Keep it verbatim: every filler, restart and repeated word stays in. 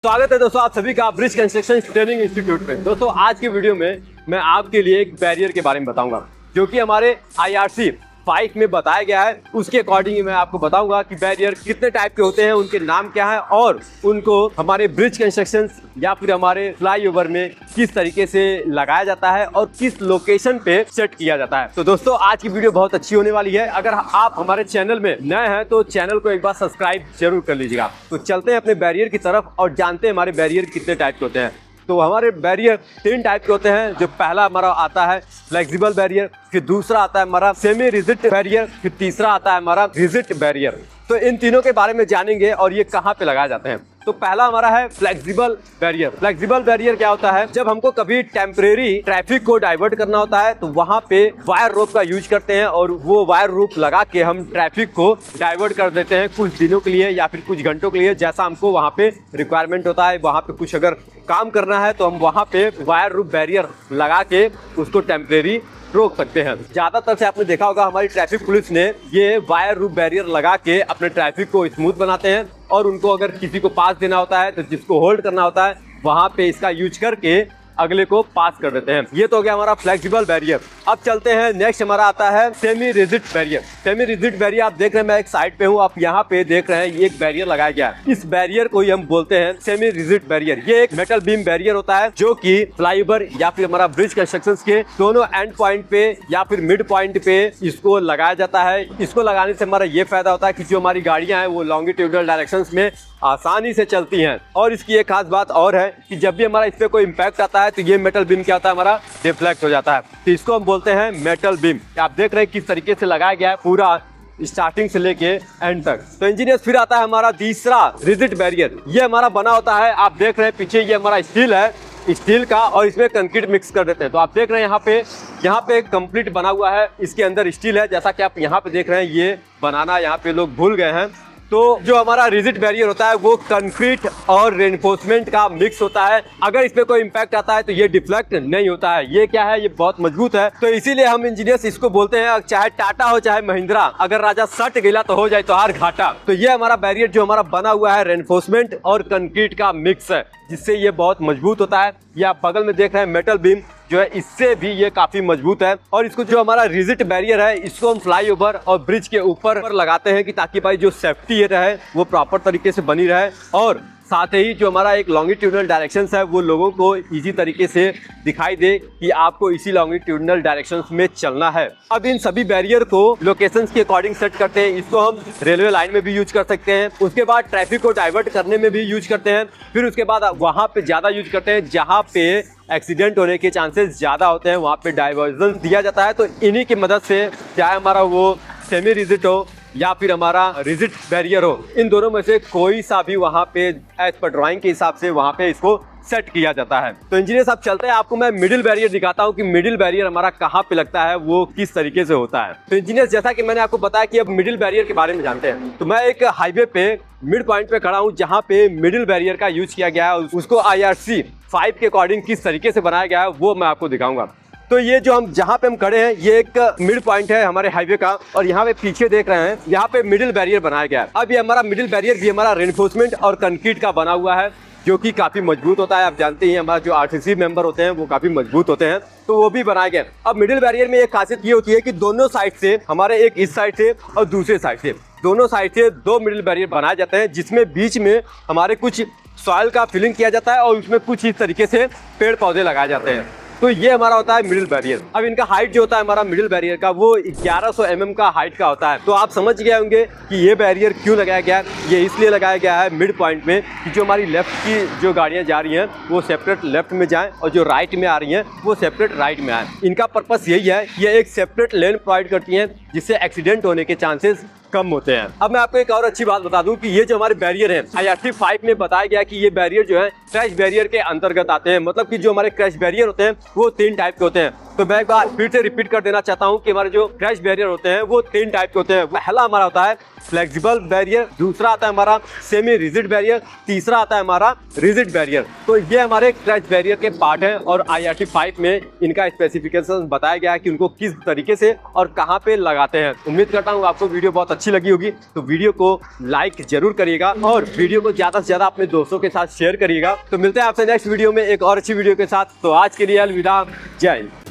स्वागत है दोस्तों आप सभी का ब्रिज कंस्ट्रक्शन ट्रेनिंग इंस्टीट्यूट पे। दोस्तों आज की वीडियो में मैं आपके लिए एक बैरियर के बारे में बताऊंगा जो कि हमारे आई आर सी फाइव में बताया गया है। उसके अकॉर्डिंग मैं आपको बताऊंगा कि बैरियर कितने टाइप के होते हैं, उनके नाम क्या है और उनको हमारे ब्रिज कंस्ट्रक्शन या फिर हमारे फ्लाईओवर में किस तरीके से लगाया जाता है और किस लोकेशन पे सेट किया जाता है। तो दोस्तों आज की वीडियो बहुत अच्छी होने वाली है। अगर आप हमारे चैनल में नए हैं तो चैनल को एक बार सब्सक्राइब जरूर कर लीजिएगा। तो चलते हैं अपने बैरियर की तरफ और जानते हैं हमारे बैरियर कितने टाइप के होते हैं। तो हमारे बैरियर तीन टाइप के होते हैं। जो पहला हमारा आता है फ्लेक्सिबल बैरियर, फिर दूसरा आता है हमारा सेमी रिजिड बैरियर, फिर तीसरा आता है हमारा रिजिड बैरियर। तो इन तीनों के बारे में जानेंगे और ये कहाँ पे लगाए जाते हैं। तो पहला हमारा है फ्लेक्सिबल बैरियर। फ्लेक्सिबल बैरियर क्या होता है, जब हमको कभी टेम्परेरी ट्रैफिक को डाइवर्ट करना होता है तो वहां पे वायर रोप का यूज करते हैं और वो वायर रोप लगा के हम ट्रैफिक को डाइवर्ट कर देते हैं कुछ दिनों के लिए या फिर कुछ घंटों के लिए, जैसा हमको वहां पे रिक्वायरमेंट होता है। वहां पे कुछ अगर काम करना है तो हम वहां पे वायर रोप बैरियर लगा के उसको टेम्परेरी रोक सकते हैं। ज्यादातर से आपने देखा होगा हमारी ट्रैफिक पुलिस ने ये वायर रूप बैरियर लगा के अपने ट्रैफिक को स्मूथ बनाते हैं और उनको अगर किसी को पास देना होता है तो जिसको होल्ड करना होता है वहां पे इसका यूज करके अगले को पास कर देते हैं। ये तो हो गया हमारा फ्लेक्सिबल बैरियर। अब चलते हैं नेक्स्ट हमारा आता है semi rigid barrier. Semi rigid barrier आप देख रहे हैं, मैं एक साइड पे हूँ, आप यहाँ पे देख रहे हैं ये एक बैरियर लगाया गया है। इस बैरियर को ही हम बोलते हैं सेमी रिजिड बैरियर। ये एक मेटल बीम बैरियर होता है जो कि फ्लाईओवर या फिर हमारा ब्रिज कंस्ट्रक्शन के दोनों एंड पॉइंट पे या फिर मिड पॉइंट पे इसको लगाया जाता है। इसको लगाने से हमारा ये फायदा होता है कि जो हमारी गाड़ियां हैं वो लॉन्गिट्यूडनल डायरेक्शंस में आसानी से चलती हैं। और इसकी एक खास बात और है कि जब भी हमारा इस पे कोई इम्पैक्ट आता है तो ये मेटल बीम क्या होता है, हमारा डिफ्लेक्ट हो जाता है। तो इसको हम बोलते हैं मेटल बीम। आप देख रहे हैं किस तरीके से लगाया गया है पूरा स्टार्टिंग से लेके एंड तक। तो इंजीनियर्स फिर आता है हमारा तीसरा रिजिड बैरियर। ये हमारा बना होता है, आप देख रहे हैं पीछे ये हमारा स्टील है, स्टील का, और इसमें कंक्रीट मिक्स कर देते हैं। तो आप देख रहे हैं यहाँ पे यहाँ पे कंप्लीट बना हुआ है, इसके अंदर स्टील है, जैसा कि आप यहाँ पे देख रहे हैं। ये बनाना यहाँ पे लोग भूल गए हैं। तो जो हमारा रिजिड बैरियर होता है वो कंक्रीट और रेनफोर्समेंट का मिक्स होता है। अगर इस पे कोई इम्पैक्ट आता है तो ये डिफ्लेक्ट नहीं होता है। ये क्या है, ये बहुत मजबूत है। तो इसीलिए हम इंजीनियर्स इसको बोलते हैं, चाहे टाटा हो चाहे महिंद्रा, अगर राजा सट गिला तो हो जाए तो हार घाटा। तो ये हमारा बैरियर जो हमारा बना हुआ है रेनफोर्समेंट और कंक्रीट का मिक्स है, जिससे ये बहुत मजबूत होता है। ये आप बगल में देख रहे हैं मेटल बीम जो है, इससे भी ये काफी मजबूत है। और इसको जो हमारा रिजिड बैरियर है इसको हम फ्लाईओवर और ब्रिज के ऊपर लगाते हैं कि ताकि भाई जो सेफ्टी रहे वो प्रॉपर तरीके से बनी रहे और साथ ही जो हमारा एक लॉन्गिट्यूडनल डायरेक्शंस है वो लोगों को इजी तरीके से दिखाई दे कि आपको इसी लॉन्गिट्यूडनल डायरेक्शंस में चलना है। अब इन सभी बैरियर को लोकेशंस के अकॉर्डिंग सेट करते हैं। इसको हम रेलवे लाइन में भी यूज कर सकते हैं, उसके बाद ट्रैफिक को डाइवर्ट करने में भी यूज करते हैं, फिर उसके बाद वहाँ पे ज़्यादा यूज करते हैं जहाँ पे एक्सीडेंट होने के चांसेस ज़्यादा होते हैं, वहाँ पे डाइवर्जन दिया जाता है। तो इन्हीं की मदद से चाहे हमारा वो सेमी रिजिड हो या फिर हमारा रिजिड बैरियर हो, इन दोनों में से कोई सा भी वहाँ पे एज पर ड्राइंग के हिसाब से वहाँ पे इसको सेट किया जाता है। तो इंजीनियर साहब चलते हैं, आपको मैं मिडिल बैरियर दिखाता हूँ कि मिडिल बैरियर हमारा कहाँ पे लगता है, वो किस तरीके से होता है। तो इंजीनियर जैसा कि मैंने आपको बताया कि अब मिडिल बैरियर के बारे में जानते हैं, तो मैं एक हाईवे पे मिड पॉइंट पे खड़ा हूँ जहाँ पे मिडिल बैरियर का यूज किया गया है। उसको आई आर सी फाइव के अकॉर्डिंग किस तरीके से बनाया गया है वो मैं आपको दिखाऊंगा। तो ये जो हम जहाँ पे हम खड़े हैं ये एक मिड पॉइंट है हमारे हाईवे का, और यहाँ पे पीछे देख रहे हैं यहाँ पे मिडिल बैरियर बनाया गया है। अब ये हमारा मिडिल बैरियर भी हमारा रेनफोर्समेंट और कंक्रीट का बना हुआ है जो कि काफी मजबूत होता है। आप जानते हैं हमारा जो आर सी सी मेंबर होते हैं वो काफी मजबूत होते हैं, तो वो भी बनाए गए। अब मिडिल बैरियर में एक खासियत ये होती है कि दोनों साइड से, हमारे एक इस साइड से और दूसरे साइड से, दोनों साइड से दो मिडिल बैरियर बनाए जाते हैं, जिसमें बीच में हमारे कुछ सॉइल का फिलिंग किया जाता है और उसमें कुछ इस तरीके से पेड़ पौधे लगाए जाते हैं। तो ये हमारा होता है मिडिल बैरियर। अब इनका हाइट जो होता है हमारा मिडिल बैरियर का वो ग्यारह सौ एम एम का हाइट का होता है। तो आप समझ गए होंगे कि ये बैरियर क्यों लगाया गया है। ये इसलिए लगाया गया है मिड पॉइंट में कि जो हमारी लेफ्ट की जो गाड़ियाँ जा रही हैं वो सेपरेट लेफ्ट में जाएं और जो राइट में आ रही हैं वो सेपरेट राइट में आए। इनका पर्पस यही है, ये एक सेपरेट लेन प्रोवाइड करती हैं जिससे एक्सीडेंट होने के चांसेस कम होते हैं। अब मैं आपको एक और अच्छी बात बता दूं कि ये जो हमारे बैरियर है आई आर सी फाइव में बताया गया कि ये बैरियर जो है क्रैश बैरियर के अंतर्गत आते हैं। मतलब कि जो हमारे क्रैश बैरियर होते हैं वो तीन टाइप के होते हैं। तो मैं एक बार फिर से रिपीट कर देना चाहता हूँ कि हमारे जो क्रैश बैरियर होते हैं वो तीन टाइप के होते हैं। पहला हमारा होता है फ्लेक्सिबल बैरियर, दूसरा आता है हमारा सेमी रिजिड बैरियर, तीसरा आता है हमारा रिजिड बैरियर। तो ये हमारे क्रैश बैरियर के पार्ट हैं और आई आर टी फाइव में इनका स्पेसिफिकेशन बताया गया है कि उनको किस तरीके से और कहाँ पे लगाते हैं। उम्मीद करता हूँ आपको वीडियो बहुत अच्छी लगी होगी, तो वीडियो को लाइक जरूर करिएगा और वीडियो को ज्यादा से ज्यादा अपने दोस्तों के साथ शेयर करिएगा। तो मिलते हैं आपसे नेक्स्ट वीडियो में एक और अच्छी वीडियो के साथ। तो आज के लिए अलविदा, जय हिंद।